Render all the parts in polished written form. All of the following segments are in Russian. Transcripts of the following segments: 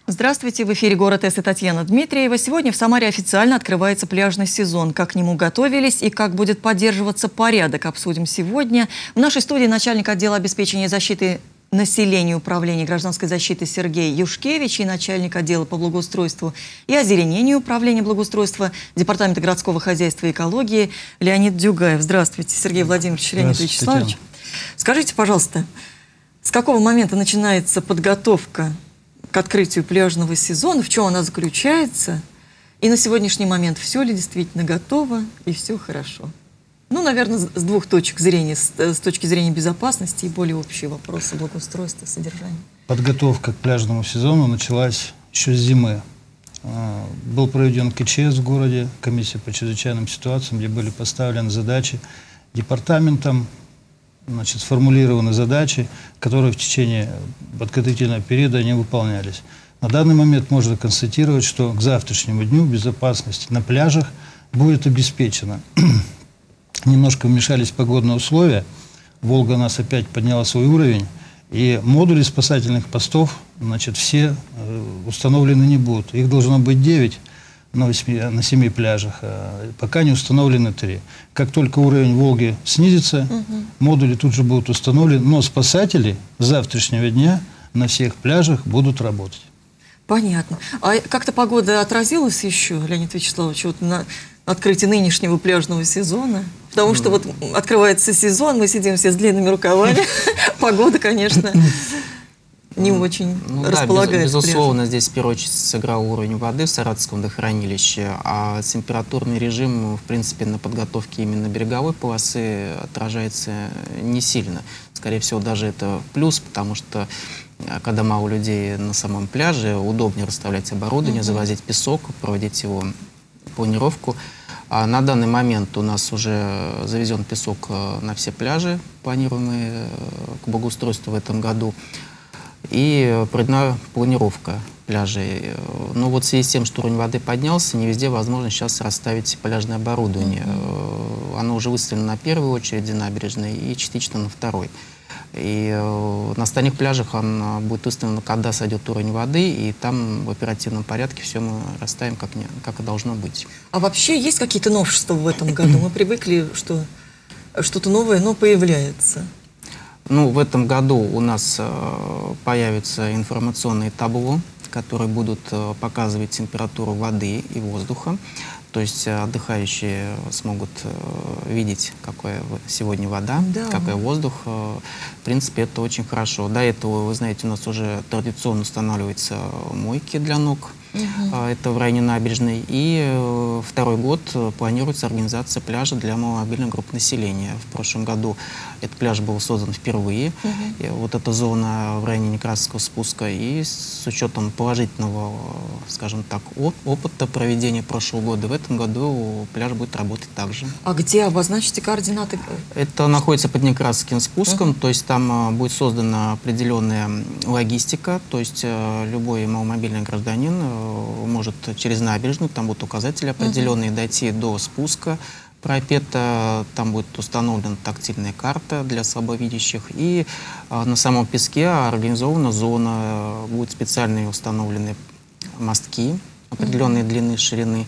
Здравствуйте, в эфире «Город С» и Татьяна Дмитриева. Сегодня в Самаре официально открывается пляжный сезон. Как к нему готовились и как будет поддерживаться порядок, обсудим сегодня. В нашей студии начальник отдела обеспечения защиты населения Управления гражданской защиты Сергей Юшкевич и начальник отдела по благоустройству и озеленению Управления благоустройства Департамента городского хозяйства и экологии Леонид Дюгаев. Здравствуйте, Сергей Владимирович, Леонид Вячеславович. Скажите, пожалуйста, с какого момента начинается подготовка к открытию пляжного сезона, в чем она заключается, и на сегодняшний момент все ли действительно готово и все хорошо? Ну, наверное, с двух точек зрения, с точки зрения безопасности и более общие вопросы благоустройства, содержания. Подготовка к пляжному сезону началась еще с зимы. Был проведен КЧС в городе, комиссия по чрезвычайным ситуациям, где были поставлены задачи департаментом, значит, сформулированы задачи, которые в течение подготовительного периода не выполнялись. На данный момент можно констатировать, что к завтрашнему дню безопасность на пляжах будет обеспечена. Немножко вмешались погодные условия. Волга у нас опять подняла свой уровень, и модули спасательных постов, значит, все установлены не будут. Их должно быть 9 на 7 пляжах, пока не установлены 3. Как только уровень Волги снизится, модули тут же будут установлены, но спасатели с завтрашнего дня на всех пляжах будут работать. Понятно. А как-то погода отразилась еще, Леонид Вячеславович, вот на открытии нынешнего пляжного сезона? Потому что вот открывается сезон, мы сидим все с длинными рукавами, погода, конечно, не очень располагает. Безусловно, здесь в первую очередь сыграл уровень воды в Саратовском водохранилище, а температурный режим, в принципе, на подготовке именно береговой полосы отражается не сильно. Скорее всего, даже это плюс, потому что когда мало людей на самом пляже, удобнее расставлять оборудование, завозить песок, проводить его планировку. А на данный момент у нас уже завезен песок на все пляжи, планируемые к благоустройству в этом году. И проведена планировка пляжей. Но вот в связи с тем, что уровень воды поднялся, не везде возможно сейчас расставить пляжное оборудование. Оно уже выставлено на первой очереди набережной и частично на второй. И на остальных пляжах он будет выставлен, когда сойдет уровень воды, и там в оперативном порядке все мы расставим, как и должно быть. А вообще есть какие-то новшества в этом году? Мы привыкли, что что-то новое, но появляется. Ну, в этом году у нас появятся информационные табло, которые будут показывать температуру воды и воздуха. То есть отдыхающие смогут видеть, какая сегодня вода, какой воздух. В принципе, это очень хорошо. До этого, вы знаете, у нас уже традиционно устанавливаются мойки для ног. Это в районе набережной. И второй год планируется организация пляжа для маломобильных групп населения. В прошлом году этот пляж был создан впервые. И вот эта зона в районе Некрасовского спуска. И с учетом положительного, скажем так, опыта проведения прошлого года, в этом году пляж будет работать также. А где обозначите координаты? Это находится под Некрасовским спуском. То есть там будет создана определенная логистика. То есть любой маломобильный гражданин может через набережную, там будут указатели определенные, дойти до спуска пропета, там будет установлена тактильная карта для слабовидящих, и на самом песке организована зона, будут специальные установлены мостки определенной длины, ширины,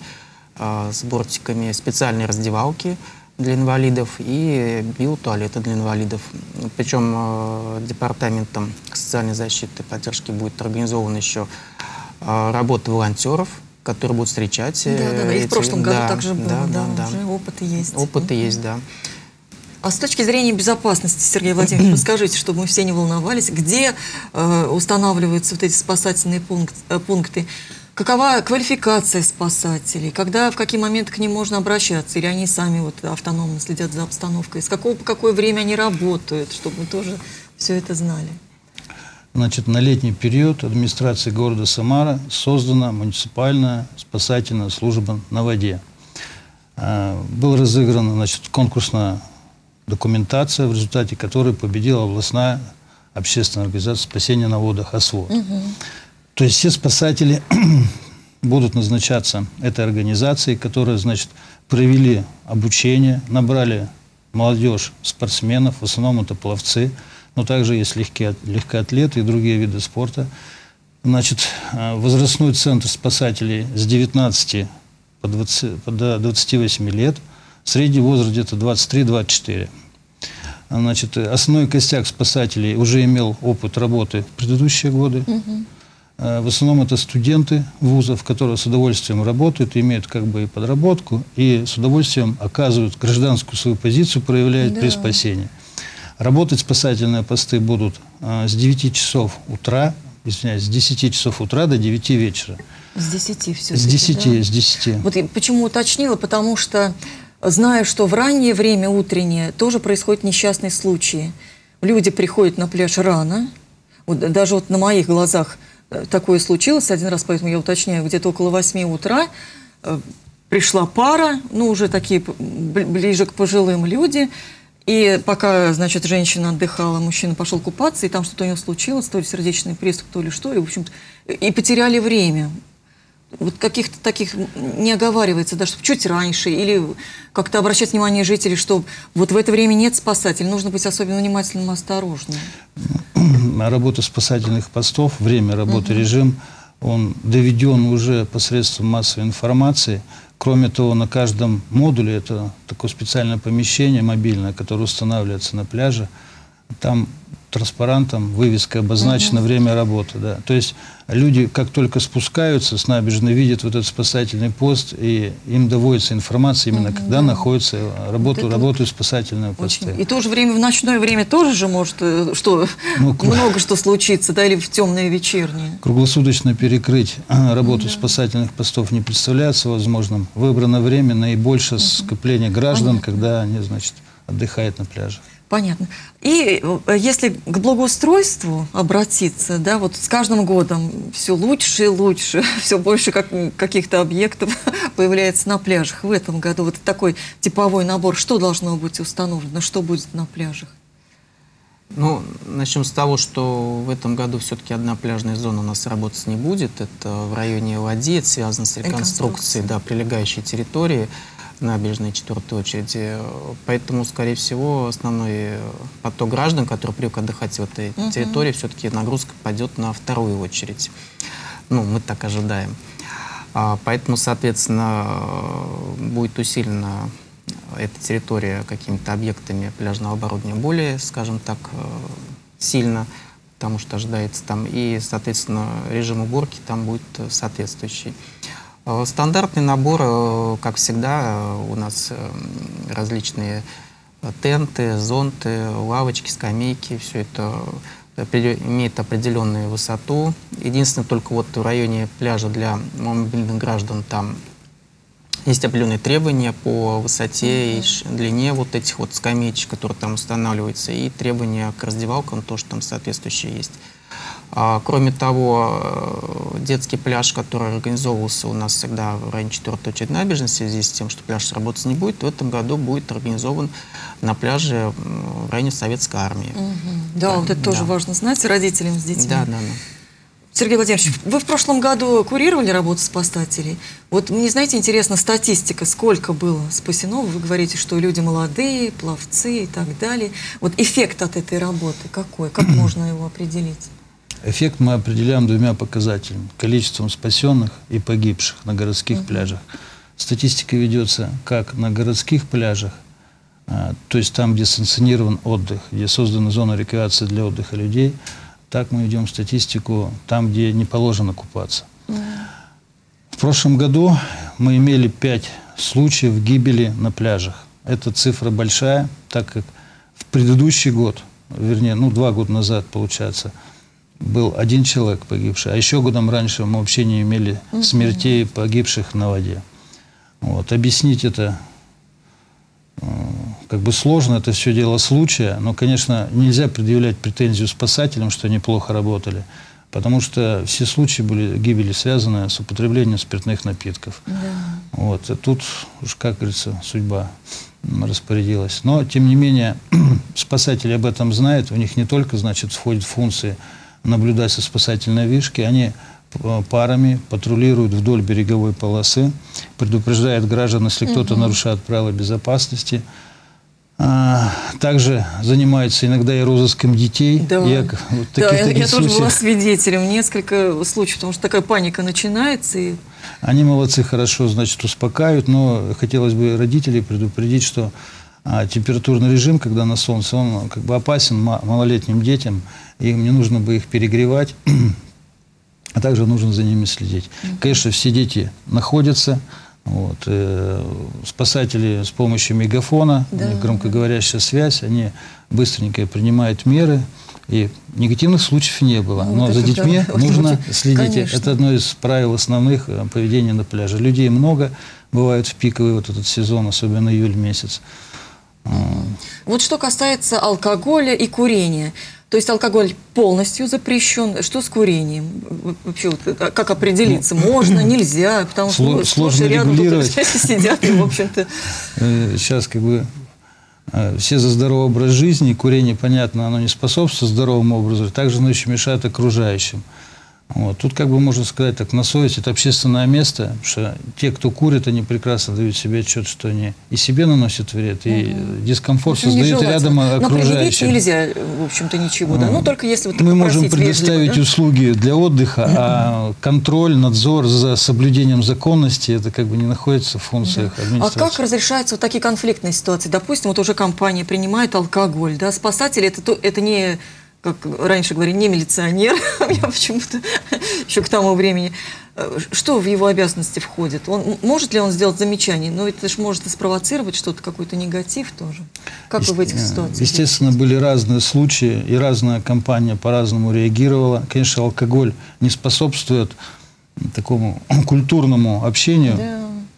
с бортиками, специальные раздевалки для инвалидов и биотуалеты для инвалидов. Причем департаментом социальной защиты и поддержки будет организована еще работа волонтеров, которые будут встречать. Да, и в прошлом году также было, уже опыты есть. Опыты есть, да. А с точки зрения безопасности, Сергей Владимирович, расскажите, чтобы мы все не волновались, где устанавливаются вот эти спасательные пункты, какова квалификация спасателей, когда, в какие моменты к ним можно обращаться, или они сами вот автономно следят за обстановкой, по какое время они работают, чтобы мы тоже все это знали. Значит, на летний период администрацией города Самара создана муниципальная спасательная служба на воде. Была разыграна, значит, конкурсная документация, в результате которой победила областная общественная организация спасения на водах ОСВО. То есть все спасатели будут назначаться этой организацией, которая, значит, провели обучение, набрали молодежь, спортсменов, в основном это пловцы, но также есть легкоатлеты и другие виды спорта. Значит, возрастной центр спасателей с 19 до 28 лет, средний возраст где-то 23-24. Значит, основной костяк спасателей уже имел опыт работы в предыдущие годы. В основном это студенты вузов, которые с удовольствием работают, имеют как бы и подработку, и с удовольствием оказывают гражданскую свою позицию, проявляют при спасении. Работать спасательные посты будут с 9 часов утра, извиняюсь, с 10 часов утра до 9 вечера. С 10 все. С 10, да? с 10. Вот почему уточнила, потому что знаю, что в раннее время утреннее тоже происходят несчастные случаи. Люди приходят на пляж рано, вот, даже вот на моих глазах такое случилось один раз, поэтому я уточняю, где-то около 8 утра пришла пара, ну уже такие ближе к пожилым люди, и пока, значит, женщина отдыхала, мужчина пошел купаться, и там что-то у него случилось, то ли сердечный приступ, то ли что, и, в общем-то, и потеряли время. Вот каких-то таких не оговаривается, да, чтобы чуть раньше, или как-то обращать внимание жителей, что вот в это время нет спасателей, нужно быть особенно внимательным и осторожным. Работа спасательных постов, время работы, режим, он доведен уже посредством массовой информации. Кроме того, на каждом модуле, это такое специальное помещение мобильное, которое устанавливается на пляже, там транспарантом, вывеской обозначено время работы. Да. То есть люди, как только спускаются с набережной, видят вот этот спасательный пост, и им доводится информация именно когда находится, работают спасательные посты. И в то же время, в ночное время тоже же может много что случится, да, или в темное вечернее. Круглосуточно перекрыть работу спасательных постов не представляется возможным. Выбрано время наибольшее скопление граждан, когда они, значит, отдыхают на пляже. Понятно. И если к благоустройству обратиться, да, вот с каждым годом все лучше и лучше, все больше каких-то объектов появляется на пляжах. В этом году вот такой типовой набор, что должно быть установлено, что будет на пляжах? Ну, начнем с того, что в этом году все-таки одна пляжная зона у нас работать не будет. Это в районе Ладьи, это связано с реконструкцией, да, прилегающей территории, набережной 4-й очереди. Поэтому, скорее всего, основной поток граждан, которые привык отдыхать в этой территории, все-таки нагрузка пойдет на 2-ю очередь. Ну, мы так ожидаем. Поэтому, соответственно, будет усилена эта территория какими-то объектами пляжного оборудования более, скажем так, сильно, потому что ожидается там. И, соответственно, режим уборки там будет соответствующий. Стандартный набор, как всегда, у нас различные тенты, зонты, лавочки, скамейки, все это имеет определенную высоту. Единственное, только вот в районе пляжа для мобильных граждан там есть определенные требования по высоте и длине вот этих вот скамеечек, которые там устанавливаются, и требования к раздевалкам тоже там соответствующие есть. Кроме того, детский пляж, который организовывался у нас всегда в районе 4-й очереди набережной, в связи с тем, что пляж работать не будет, в этом году будет организован на пляже в районе Советской Армии. Да, вот это тоже важно знать родителям с детьми. Да. Сергей Владимирович, вы в прошлом году курировали работу спасателей. Вот мне, знаете, интересна статистика, сколько было спасено. Вы говорите, что люди молодые, пловцы и так далее. Вот эффект от этой работы какой? Как можно его определить? Эффект мы определяем 2 показателями. Количеством спасенных и погибших на городских пляжах. Статистика ведется как на городских пляжах, то есть там, где санкционирован отдых, где создана зона рекреации для отдыха людей, так мы ведем статистику там, где не положено купаться. В прошлом году мы имели 5 случаев гибели на пляжах. Эта цифра большая, так как в предыдущий год, вернее, 2 года назад, получается, был 1 человек погибший, а еще годом раньше мы вообще не имели смертей погибших на воде. Вот. Объяснить это как бы сложно, это все дело случая, но, конечно, нельзя предъявлять претензию спасателям, что они плохо работали, потому что все случаи гибели связаны с употреблением спиртных напитков. Вот. И тут уж, как говорится, судьба распорядилась. Но, тем не менее, спасатели об этом знают, у них не только, значит, входят функции наблюдать со спасательной вышки, они парами патрулируют вдоль береговой полосы, предупреждают граждан, если кто-то нарушает правила безопасности. Также занимаются иногда и розыском детей. Да, Я тоже была свидетелем несколько случаев, потому что такая паника начинается. И... Они молодцы, хорошо, значит, успокаивают, но хотелось бы родителей предупредить, что температурный режим, когда на солнце, он как бы опасен малолетним детям, им не нужно бы их перегревать, а также нужно за ними следить. Конечно, все дети находятся. Вот, спасатели с помощью мегафона, громкоговорящая связь, они быстренько принимают меры, и негативных случаев не было. Ну, но за детьми нужно следить. Конечно. Это одно из правил основных поведения на пляже. Людей много, бывает в пиковый вот этот сезон, особенно июль месяц. Вот что касается алкоголя и курения. То есть алкоголь полностью запрещен. Что с курением? Вообще, вот, как определиться? Можно, нельзя? Потому что сложно рядом регулировать. Сидят и, в общем-то... Сейчас как бы все за здоровый образ жизни. Курение, понятно, оно не способствует здоровому образу. Также оно еще мешает окружающим. Вот. Тут, как бы можно сказать, так на совесть, это общественное место, потому что те, кто курит, они прекрасно дают себе отчет, что они и себе наносят вред, и дискомфорт создают рядом окружающим. Но нельзя, в общем-то, ничего, да? Ну, только если вот мы можем предоставить услуги для отдыха, а контроль, надзор за соблюдением законности, это как бы не находится в функциях администрации. А как разрешаются вот такие конфликтные ситуации? Допустим, вот уже компания принимает алкоголь, да? Спасатели это не... как раньше говорили, не милиционер, я почему-то еще к тому времени. Что в его обязанности входит? Может ли он сделать замечание? Но это же может и спровоцировать что-то, какой-то негатив тоже. Как вы в этих ситуациях? Естественно, были разные случаи, и разная компания по-разному реагировала. Конечно, алкоголь не способствует такому культурному общению. Да.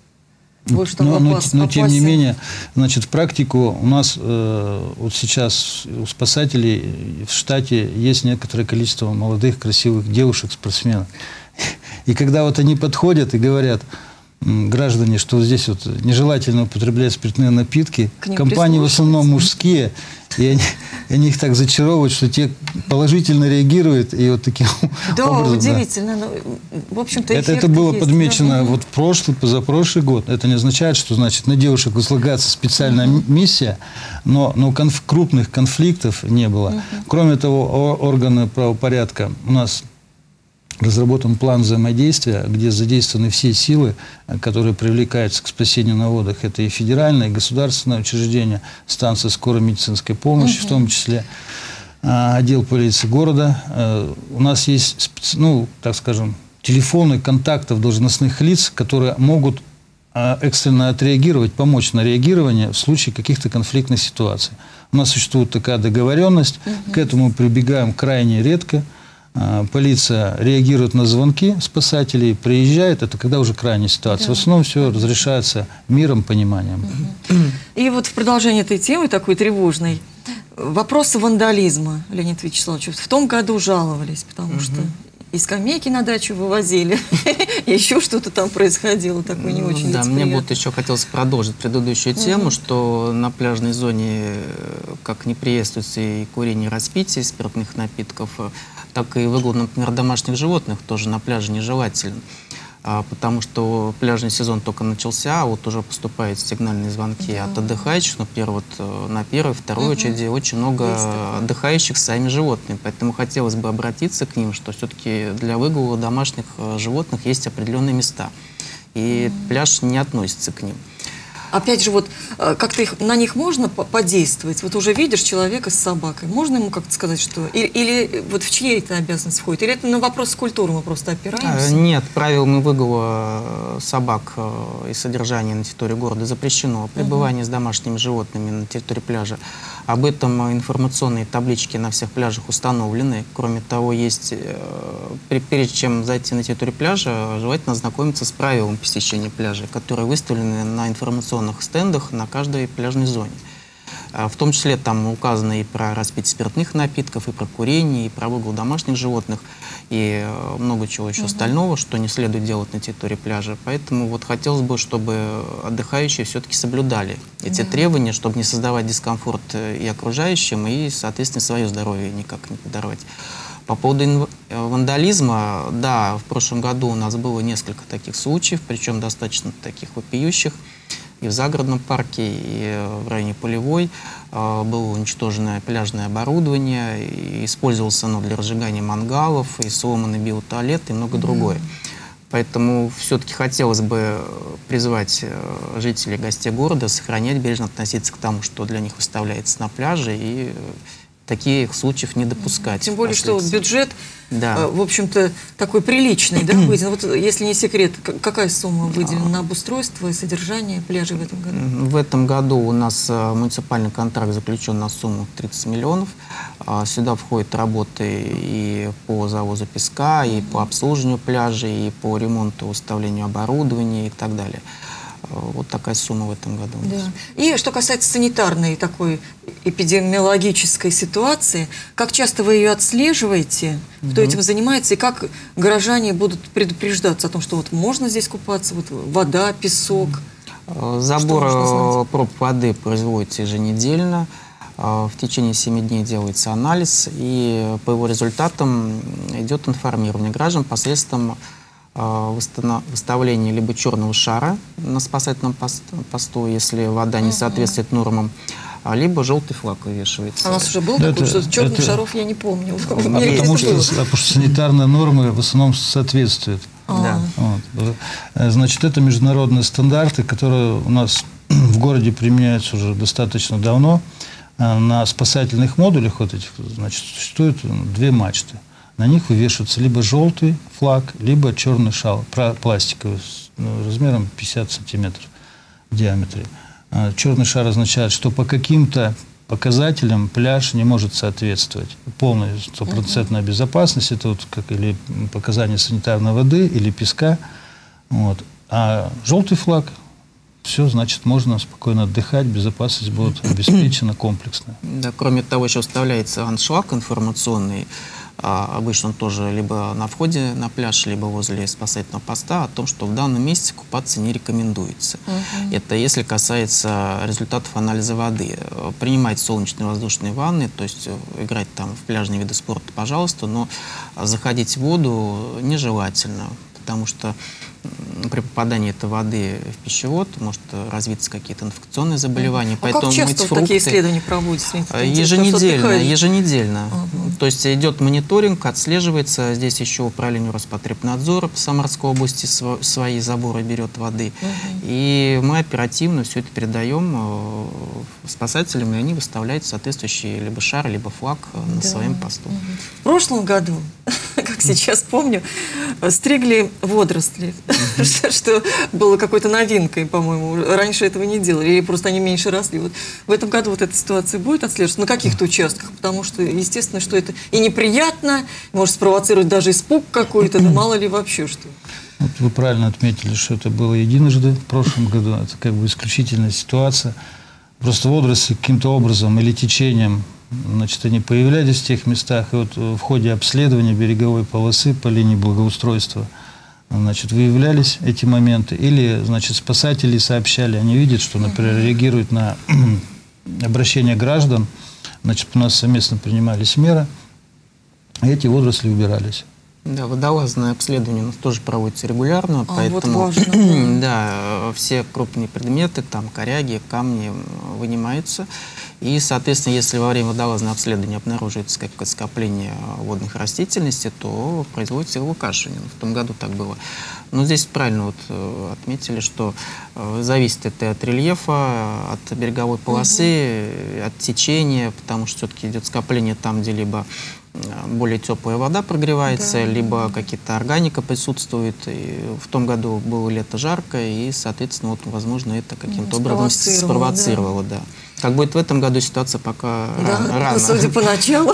Но тем не менее, значит, в практику у нас вот сейчас у спасателей в штате есть некоторое количество молодых, красивых девушек, спортсменов. И когда вот они подходят и говорят, граждане, что здесь вот нежелательно употреблять спиртные напитки, компании в основном мужские, и они их так зачаровывают, что те положительно реагируют, и вот таким образом... Удивительно. Да. В общем-то, это было подмечено вот прошлый, позапрошлый год. Это не означает, что, значит, на девушек возлагается специальная миссия, но крупных конфликтов не было. Кроме того, органы правопорядка у нас... разработан план взаимодействия, где задействованы все силы, которые привлекаются к спасению на водах. Это и федеральное, и государственное учреждение, станция скорой медицинской помощи, в том числе отдел полиции города. У нас есть, так скажем, телефоны контактов должностных лиц, которые могут экстренно отреагировать, помочь на реагирование в случае каких-то конфликтных ситуаций. У нас существует такая договоренность, к этому прибегаем крайне редко. Полиция реагирует на звонки спасателей, приезжает, это когда уже крайняя ситуация. В основном все разрешается миром, пониманием. И вот в продолжение этой темы, такой тревожной, вопросы вандализма, Леонид Вячеславович, в том году жаловались, потому что и скамейки на дачу вывозили, и еще что-то там происходило, такое не очень Да, мне вот еще хотелось продолжить предыдущую тему, что на пляжной зоне как не приветствуется и курение, и распитие спиртных напитков, так и выгул, например, домашних животных тоже на пляже нежелателен. Потому что пляжный сезон только начался, а вот уже поступают сигнальные звонки от отдыхающих, например, вот на первой, второй очереди очень много отдыхающих сами животные. Поэтому хотелось бы обратиться к ним, что все-таки для выгула домашних животных есть определенные места. И пляж не относится к ним. Опять же, вот как-то на них можно подействовать? Вот уже видишь человека с собакой, можно ему как-то сказать, что... Или вот в чьи это обязанность входит? Или это на вопрос культуры мы просто опираемся? Нет, правилами выгула собак и содержания на территории города запрещено пребывание с домашними животными на территории пляжа. Об этом информационные таблички на всех пляжах установлены. Кроме того, есть, перед чем зайти на территорию пляжа, желательно ознакомиться с правилами посещения пляжа, которые выставлены на информационных стендах на каждой пляжной зоне. В том числе там указано и про распитие спиртных напитков, и про курение, и про выгул домашних животных, и много чего еще остального, что не следует делать на территории пляжа. Поэтому вот хотелось бы, чтобы отдыхающие все-таки соблюдали эти требования, чтобы не создавать дискомфорт и окружающим, и, соответственно, свое здоровье никак не подорвать. По поводу вандализма, да, в прошлом году у нас было несколько таких случаев, причем достаточно таких вопиющих. и в загородном парке, и в районе Полевой. Было уничтожено пляжное оборудование, и использовалось оно для разжигания мангалов, и сломанный биотуалет, и много другое. Поэтому все-таки хотелось бы призвать жителей, гостей города сохранять, бережно относиться к тому, что для них выставляется на пляже, и таких случаев не допускать. Тем более, что бюджет, да, в общем-то, такой приличный, да, выделен. Вот, если не секрет, какая сумма выделена на обустройство и содержание пляжей в этом году? В этом году у нас муниципальный контракт заключен на сумму 30 миллионов. Сюда входят работы и по завозу песка, и по обслуживанию пляжей, и по ремонту, уставлению оборудования и так далее. Вот такая сумма в этом году. Да. И что касается санитарной такой эпидемиологической ситуации, как часто вы ее отслеживаете, кто этим занимается, и как горожане будут предупреждаться о том, что вот можно здесь купаться, вот вода, песок? Забор проб воды производится еженедельно. В течение 7 дней делается анализ, и по его результатам идет информирование граждан посредством выставление либо черного шара на спасательном посту, если вода не соответствует нормам, либо желтый флаг вывешивается. А у нас уже был такой, что черных шаров я не помню. Потому что санитарные нормы в основном соответствуют. Да. Вот. Значит, это международные стандарты, которые у нас в городе применяются уже достаточно давно. На спасательных модулях вот этих, значит, существует 2 мачты. На них вывешивается либо желтый флаг, либо черный шал, пластиковый, размером 50 сантиметров в диаметре. Черный шар означает, что по каким-то показателям пляж не может соответствовать. Полная стопроцентная безопасность, это вот как или показания санитарной воды, или песка. Вот. А желтый флаг, все, значит, можно спокойно отдыхать, безопасность будет обеспечена комплексно. Да, кроме того, еще вставляется аншлаг информационный. Обычно он тоже либо на входе на пляж, либо возле спасательного поста, о том, что в данном месте купаться не рекомендуется. Это если касается результатов анализа воды. Принимать солнечные воздушные ванны, то есть играть там в пляжные виды спорта, пожалуйста, но заходить в воду нежелательно, потому что при попадании этой воды в пищевод может развиться какие-то инфекционные заболевания. Поэтому как часто такие исследования проводятся? Еженедельно. То есть идет мониторинг, отслеживается. Здесь еще управление Роспотребнадзора по Самарской области свои заборы берет воды. И мы оперативно все это передаем спасателям, и они выставляют соответствующий либо шар, либо флаг на своем посту. В прошлом году, как сейчас помню, стригли водоросли. Что было какой-то новинкой, по-моему. Раньше этого не делали, или просто они меньше росли. Вот в этом году вот эта ситуация будет отслеживаться на каких-то участках, потому что, естественно, что это и неприятно, может спровоцировать даже испуг какой-то, да мало ли вообще что. Вот вы правильно отметили, что это было единожды в прошлом году. Это как бы исключительная ситуация. Просто водоросли каким-то образом или течением, значит, они появлялись в тех местах, и вот в ходе обследования береговой полосы по линии благоустройства, значит, выявлялись эти моменты, или, значит, спасатели сообщали, они видят, что, например, реагируют на обращение граждан, значит, у нас совместно принимались меры, и эти водоросли убирались. Да, водолазное обследование у нас тоже проводится регулярно, поэтому вот важно. Да, все крупные предметы, там коряги, камни вынимаются. И, соответственно, если во время водолазного обследования обнаруживается какое-то скопление водных растительности, то производится его выкашивание. В том году так было. Но здесь правильно вот отметили, что зависит это от рельефа, от береговой полосы, от течения, потому что все-таки идет скопление там, где либо более теплая вода прогревается, либо какие-то органика присутствует. И в том году было лето жаркое, и, соответственно, вот, возможно, это каким-то образом спровоцировало. Да. Как будет в этом году, ситуация пока рано. Судя по началу,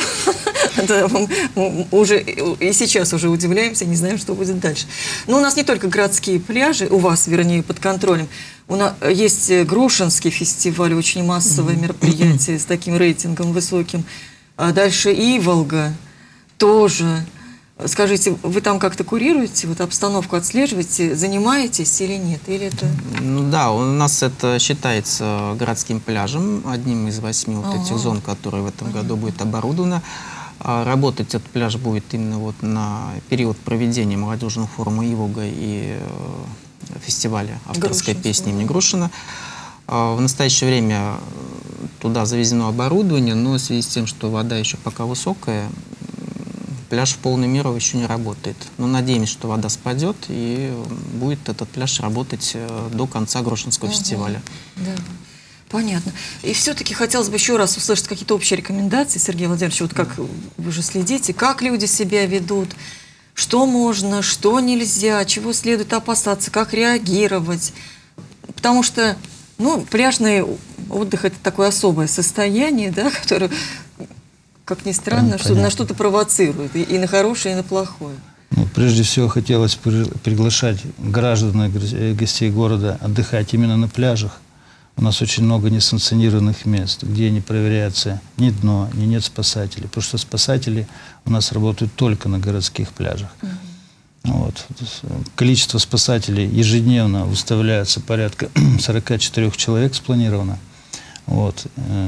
уже и сейчас уже удивляемся, не знаем, что будет дальше. Но у нас не только городские пляжи, у вас, вернее, под контролем. У нас есть Грушинский фестиваль, очень массовое мероприятие с таким рейтингом высоким. А дальше Иволга тоже. Скажите, вы там как-то курируете, вот обстановку отслеживаете, занимаетесь или нет? Или это... Ну, да, у нас это считается городским пляжем, одним из 8 вот этих зон, которые в этом году будет оборудовано. Работать этот пляж будет именно вот на период проведения молодежного форума Иволга и фестиваля авторской песни имени Грушина. В настоящее время туда завезено оборудование, но в связи с тем, что вода еще пока высокая, пляж в полной мере еще не работает. Но надеемся, что вода спадет и будет этот пляж работать до конца Грошинского фестиваля. Да. Понятно. И все-таки хотелось бы еще раз услышать какие-то общие рекомендации, Сергей Владимирович, вот как вы же следите, как люди себя ведут, что можно, что нельзя, чего следует опасаться, как реагировать. Потому что, ну, пляжный отдых – это такое особое состояние, да, которое, как ни странно, на что-то провоцирует, и на хорошее, и на плохое. Ну, прежде всего, хотелось приглашать граждан и гостей города отдыхать именно на пляжах. У нас очень много несанкционированных мест, где не проверяется ни дно, ни нет спасателей. Потому что спасатели у нас работают только на городских пляжах. Вот. Количество спасателей ежедневно выставляется порядка 44 человек спланировано. Вот.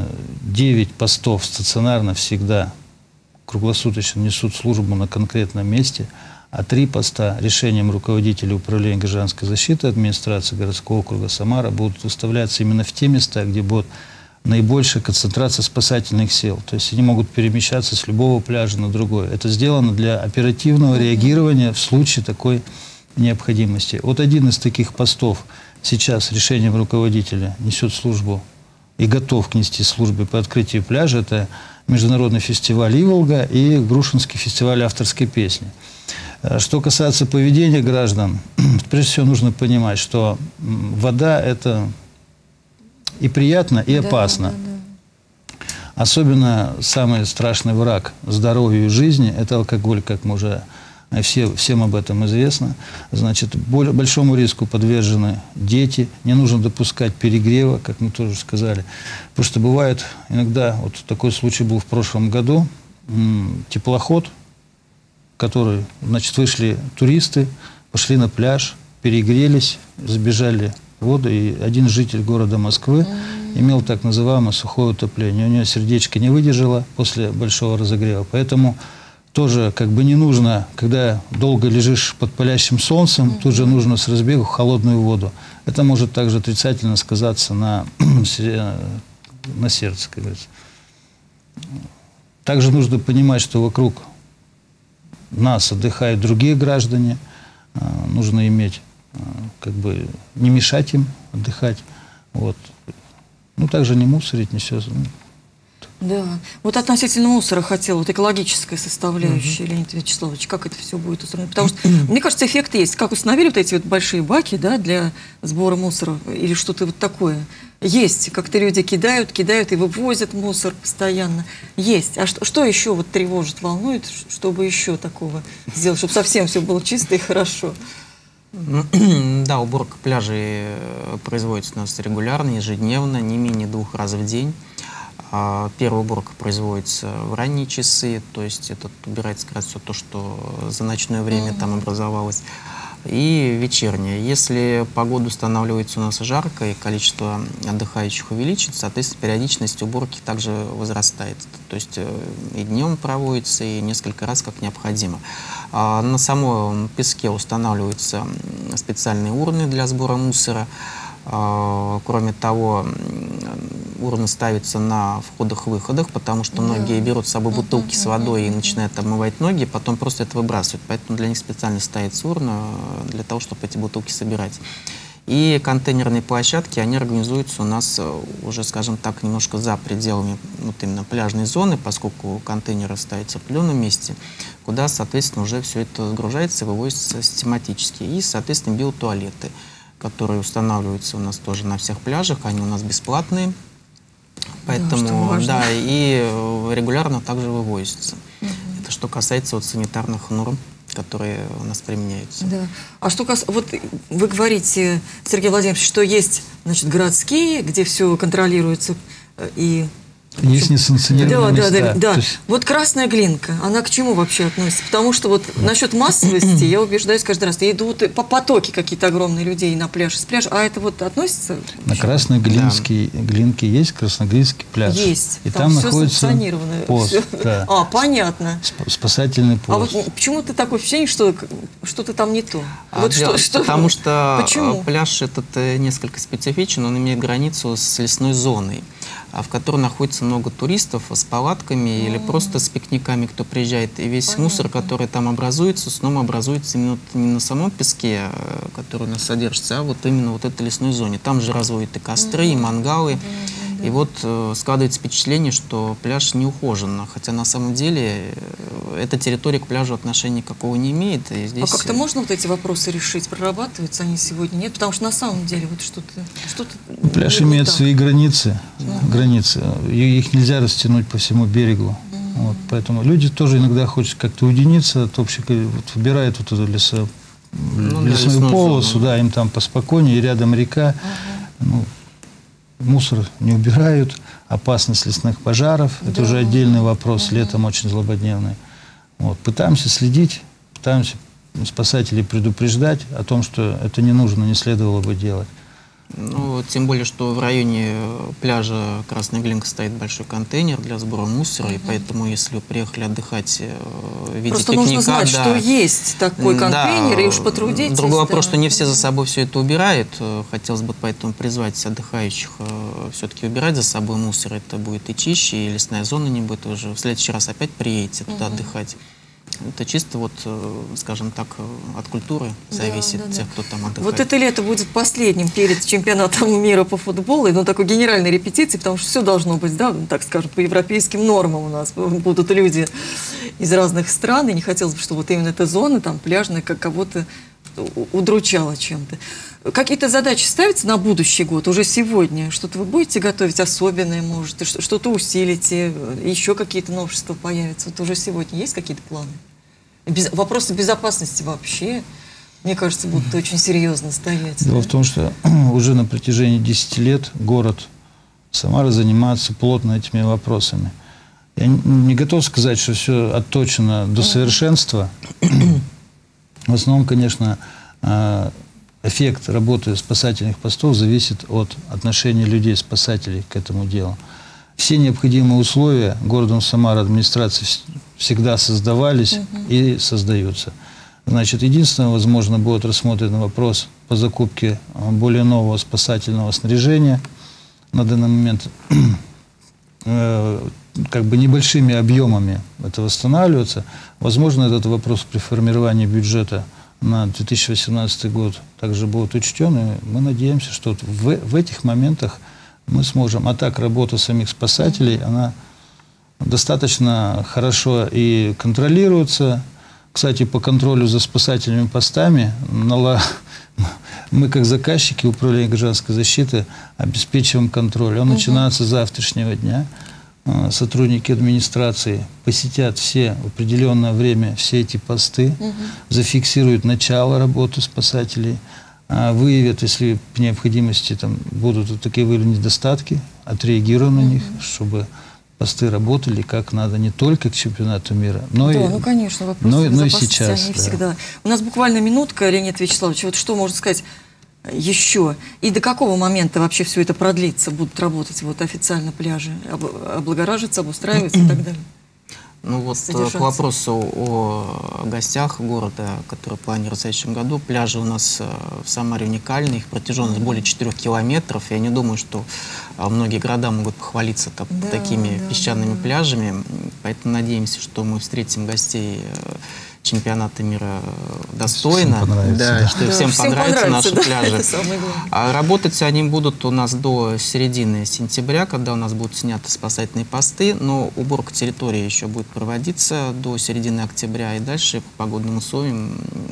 9 постов стационарно всегда круглосуточно несут службу на конкретном месте, а 3 поста решением руководителя управления гражданской защиты администрации городского округа Самара будут выставляться именно в те места, где будет наибольшая концентрация спасательных сил. То есть они могут перемещаться с любого пляжа на другой. Это сделано для оперативного реагирования в случае такой необходимости. Вот один из таких постов сейчас решением руководителя несет службу и готов нести службы по открытию пляжа. Это Международный фестиваль «Иволга» и Грушинский фестиваль авторской песни. Что касается поведения граждан, прежде всего нужно понимать, что вода – это и приятно, и опасно. Да. Особенно самый страшный враг здоровью и жизни – это алкоголь, как мы уже всем об этом известно. Значит, большому риску подвержены дети, не нужно допускать перегрева, как мы тоже сказали. Потому что бывает иногда, вот такой случай был в прошлом году, теплоход, который, значит, вышли туристы, пошли на пляж, перегрелись, забежали в воду, и один житель города Москвы имел так называемое сухое утопление. У него сердечко не выдержало после большого разогрева, поэтому тоже как бы не нужно, когда долго лежишь под палящим солнцем, тут же нужно с разбегу в холодную воду. Это может также отрицательно сказаться на сердце, как говорится. Также нужно понимать, что вокруг нас отдыхают другие граждане, нужно иметь, как бы, не мешать им отдыхать, вот. Ну, также не мусорить, не все. Да, вот относительно мусора хотела, вот экологическая составляющая, Леонид Вячеславович, как это все будет устроено? Потому что, мне кажется, эффект есть. Как установили вот эти вот большие баки, да, для сбора мусора или что-то вот такое? Есть, как-то люди кидают и вывозят мусор постоянно. Есть. А что еще вот тревожит, волнует, чтобы еще такого сделать, чтобы совсем все было чисто и хорошо? Да, уборка пляжей производится у нас регулярно, ежедневно, не менее 2 раз в день. Первая уборка производится в ранние часы, то есть это убирается как раз все то, что за ночное время там образовалось. И вечерняя. Если погода устанавливается у нас жарко и количество отдыхающих увеличится, соответственно, периодичность уборки также возрастает. То есть и днем проводится, и несколько раз как необходимо. На самом песке устанавливаются специальные урны для сбора мусора. Кроме того, урны ставятся на входах-выходах, потому что многие берут с собой бутылки с водой и начинают обмывать ноги, потом просто это выбрасывают. Поэтому для них специально ставится урна для того, чтобы эти бутылки собирать. И контейнерные площадки, они организуются у нас уже, скажем так, немножко за пределами вот именно пляжной зоны, поскольку контейнеры ставятся в определенном месте, куда, соответственно, уже все это сгружается и вывозится систематически. И, соответственно, биотуалеты, которые устанавливаются у нас тоже на всех пляжах, они у нас бесплатные, поэтому, да, и регулярно также вывозятся. Это что касается вот санитарных норм, которые у нас применяются. Да. А что касается, вот вы говорите, Сергей Владимирович, что есть, значит, городские, где все контролируется и Есть несанкционированные места. Да. Есть... Вот Красная Глинка, она к чему вообще относится? Потому что вот насчет массовости я убеждаюсь каждый раз. Идут по потоки какие-то огромные людей на пляж, с пляжа, а это вот относится? На Красной Глинке есть Красноглинский пляж. Есть. И там находится пост. Да. Понятно. Спасательный пост. А вот почему-то такое впечатление, что что-то там не то? Потому что Почему? пляж этот несколько специфичен, он имеет границу с лесной зоной, в которой находится много туристов с палатками или просто с пикниками, кто приезжает. И весь мусор, который там образуется, снова образуется именно не на самом песке, который у нас содержится, а вот именно вот этой лесной зоне. Там же разводят и костры, и мангалы. И вот складывается впечатление, что пляж не ухожен, хотя на самом деле эта территория к пляжу отношения никакого не имеет. И здесь... А как-то можно вот эти вопросы решить? Прорабатываются они сегодня? Нет? Потому что на самом деле вот что-то пляж имеет свои границы. Их нельзя растянуть по всему берегу. Вот, поэтому люди тоже иногда хотят как-то уединиться от общей... Вот, выбирают вот эту лесную полосу, да, им там поспокойнее, и рядом река. Мусор не убирают, опасность лесных пожаров, это уже отдельный вопрос, летом очень злободневный. Вот. Пытаемся следить, пытаемся спасателей предупреждать о том, что это не нужно, не следовало бы делать. Ну, тем более, что в районе пляжа Красная Глинка стоит большой контейнер для сбора мусора, и поэтому, если вы приехали отдыхать в виде просто пикника... нужно знать, что есть такой контейнер, и уж потрудитесь. Другой вопрос, что не все за собой все это убирают. Хотелось бы поэтому призвать отдыхающих все-таки убирать за собой мусор. Это будет и чище, и лесная зона не будет. Вы уже в следующий раз опять приедете туда отдыхать. Это чисто вот, скажем так, от культуры зависит, тех, кто там отдыхает. Вот это лето будет последним перед чемпионатом мира по футболу, и такой генеральной репетиции, потому что все должно быть, да, так скажем, по европейским нормам у нас будут люди из разных стран, и не хотелось бы, чтобы вот именно эта зона там пляжная как кого-то удручала чем-то. Какие-то задачи ставятся на будущий год, уже сегодня? Что-то вы будете готовить особенное, может, что-то усилите, еще какие-то новшества появятся? Вот уже сегодня есть какие-то планы? Вопросы безопасности вообще, мне кажется, будут очень серьезно стоять. Дело в том, что уже на протяжении 10 лет город Самара занимается плотно этими вопросами. Я не готов сказать, что все отточено до совершенства. В основном, конечно, эффект работы спасательных постов зависит от отношения людей, спасателей к этому делу. Все необходимые условия городом Самара, администрации всегда создавались и создаются. Значит, единственное, возможно, будет рассмотрен вопрос по закупке более нового спасательного снаряжения. На данный момент как бы небольшими объемами это восстанавливается. Возможно, этот вопрос при формировании бюджета на 2018 год также будет учтен. И мы надеемся, что в этих моментах мы сможем. А так работа самих спасателей, она достаточно хорошо и контролируется. Кстати, по контролю за спасательными постами мы, как заказчики Управления гражданской защиты, обеспечиваем контроль. Он начинается с завтрашнего дня. Сотрудники администрации посетят все в определенное время все эти посты, зафиксируют начало работы спасателей, выявят, если по необходимости там будут такие выявлены недостатки, отреагируем на них, чтобы посты работали как надо не только к чемпионату мира, но и, конечно, но и сейчас. Они всегда. У нас буквально минутка, Леонид Вячеславович, вот что можно сказать еще? И до какого момента вообще все это продлится, будут работать вот официально пляжи, облагораживаться, обустраиваться и так далее? Ну вот к вопросу о гостях города, которые планируют в следующем году. Пляжи у нас в Самаре уникальны, их протяженность более 4 километров. Я не думаю, что многие города могут похвалиться такими песчаными пляжами. Поэтому надеемся, что мы встретим гостей чемпионата мира достойно, что всем понравятся наши пляжи. А работать они будут у нас до середины сентября, когда у нас будут сняты спасательные посты, но уборка территории еще будет проводиться до середины октября, и дальше по погодным условиям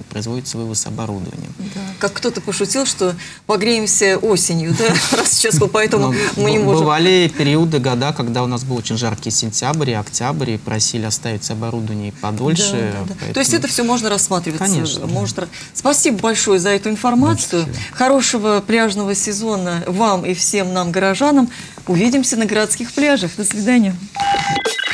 производится вывоз оборудования. Да. Как кто-то пошутил, что погреемся осенью, да, раз сейчас, поэтому мы не можем. Бывали периоды, года, когда у нас был очень жаркий сентябрь и октябрь, и просили оставить оборудование подольше. Да. То есть это все можно рассматривать? Конечно. Спасибо большое за эту информацию. Спасибо. Хорошего пляжного сезона вам и всем нам, горожанам. Увидимся на городских пляжах. До свидания.